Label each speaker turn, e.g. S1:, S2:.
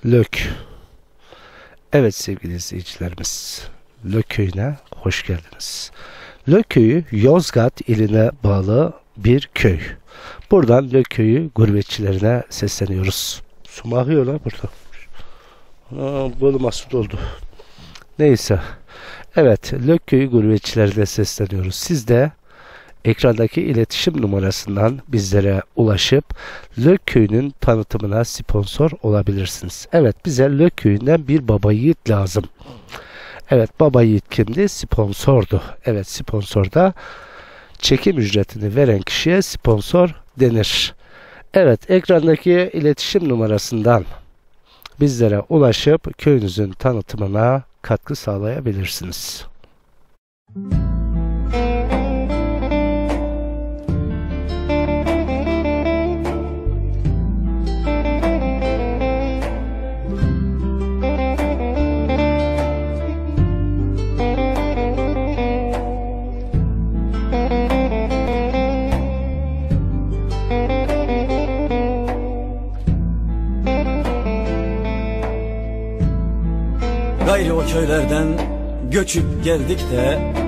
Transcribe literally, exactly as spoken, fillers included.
S1: Lök. Evet sevgili izleyicilerimiz, Lök köyüne hoş geldiniz. Lök köyü Yozgat iline bağlı bir köy. Buradan Lök köyü gurbetçilerine sesleniyoruz. Su akıyor lan burada. Aa, böyle mahsur oldu. Neyse. Evet, Lök köyü gurbetçilerine sesleniyoruz. Siz de ekrandaki iletişim numarasından bizlere ulaşıp Lök köyünün tanıtımına sponsor olabilirsiniz. Evet, bize Lök köyünden bir baba yiğit lazım. Evet, baba yiğit kimdi? Sponsordu. Evet, sponsorda çekim ücretini veren kişiye sponsor denir. Evet, ekrandaki iletişim numarasından bizlere ulaşıp köyünüzün tanıtımına katkı sağlayabilirsiniz.
S2: Gayrı o köylerden göçüp geldik de